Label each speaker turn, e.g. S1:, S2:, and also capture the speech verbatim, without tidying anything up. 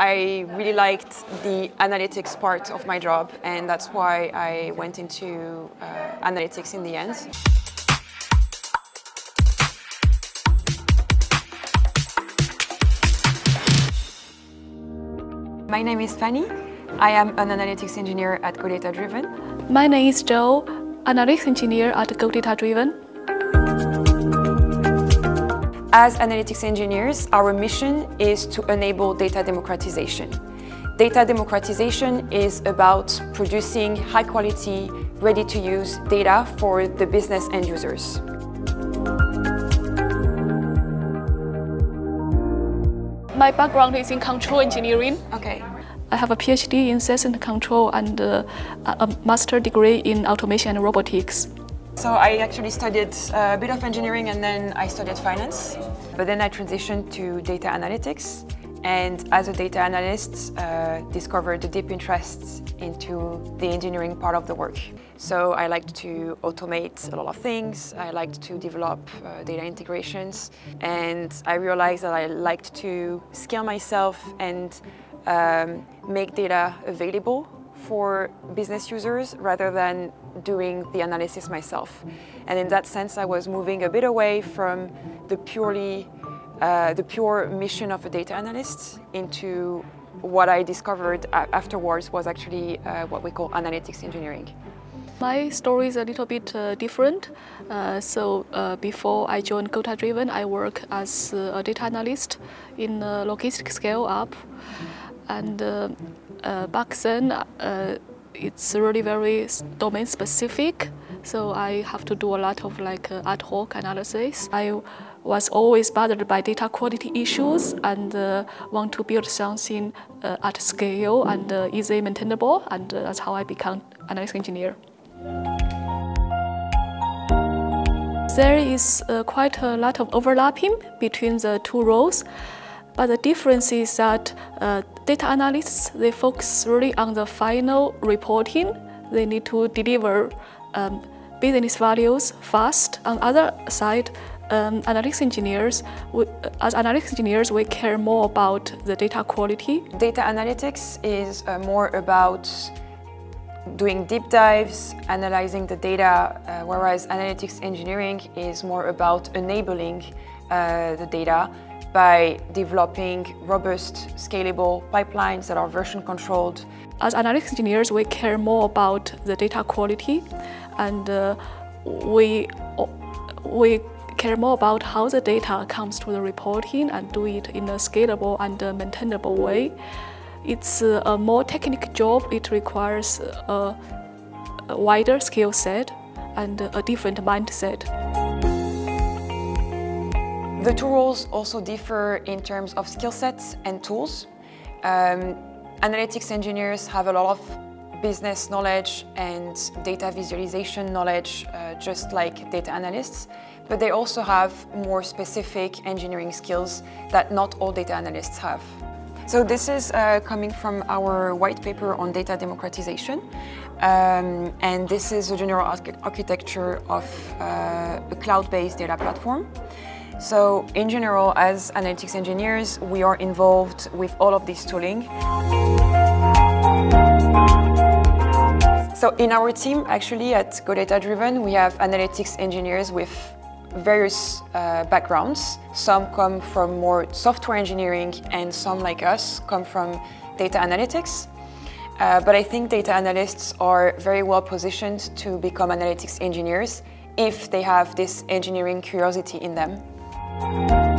S1: I really liked the analytics part of my job, and that's why I went into uh, analytics in the end. My name is Fanny. I am an analytics engineer at Go Data Driven.
S2: My name is Zhou, analytics engineer at Go Data Driven.
S1: As analytics engineers, our mission is to enable data democratization. Data democratization is about producing high-quality, ready-to-use data for the business end users.
S2: My background is in control engineering.
S1: Okay.
S2: I have a PhD in sensing control and uh, a master degree in automation and robotics.
S1: So I actually studied a bit of engineering and then I studied finance. But then I transitioned to data analytics, and as a data analyst, uh, discovered a deep interest into the engineering part of the work. So I liked to automate a lot of things. I liked to develop uh, data integrations, and I realized that I liked to scale myself and um, make data available for business users rather than doing the analysis myself. And in that sense, I was moving a bit away from the purely, uh, the pure mission of a data analyst into what I discovered afterwards was actually uh, what we call analytics engineering.
S2: My story is a little bit uh, different. Uh, so uh, before I joined Go Data Driven, I worked as a data analyst in a logistics scale-up. And uh, uh, back then, uh, it's really very domain specific. So I have to do a lot of like uh, ad hoc analysis. I was always bothered by data quality issues and uh, want to build something uh, at scale and uh, easily maintainable. And uh, that's how I became an analytics engineer. There is uh, quite a lot of overlapping between the two roles. But the difference is that uh, data analysts, they focus really on the final reporting. They need to deliver um, business values fast. On the other side, um, analytics engineers, we, as analytics engineers, we care more about the data quality.
S1: Data analytics is uh, more about doing deep dives, analyzing the data, uh, whereas analytics engineering is more about enabling uh, the data by developing robust, scalable pipelines that are version controlled.
S2: As analytics engineers, we care more about the data quality, and uh, we, we care more about how the data comes to the reporting and do it in a scalable and uh, maintainable way. It's uh, a more technical job. It requires a, a wider skill set and a different mindset.
S1: The two roles also differ in terms of skill sets and tools. Um, analytics engineers have a lot of business knowledge and data visualization knowledge, uh, just like data analysts, but they also have more specific engineering skills that not all data analysts have. So this is uh, coming from our white paper on data democratization, um, and this is a general architecture of uh, a cloud-based data platform. So in general, as analytics engineers, we are involved with all of this tooling. So in our team, actually at Go Data Driven, we have analytics engineers with various uh, backgrounds. Some come from more software engineering and some, like us, come from data analytics. Uh, but I think data analysts are very well positioned to become analytics engineers if they have this engineering curiosity in them.